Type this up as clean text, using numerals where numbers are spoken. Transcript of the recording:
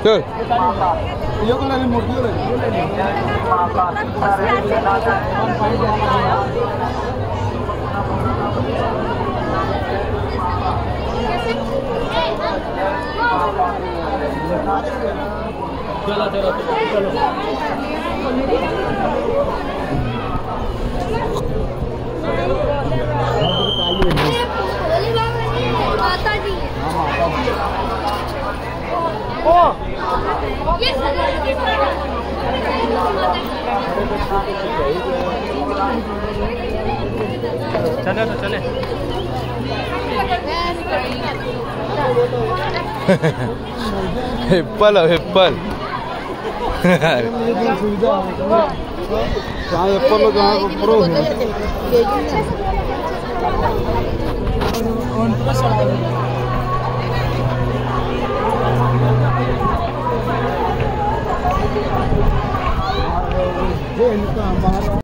चल चलो चलो चलो चले तो चले एप्पल है एप्पल जहाँ एप्पल हो जहाँ प्रो है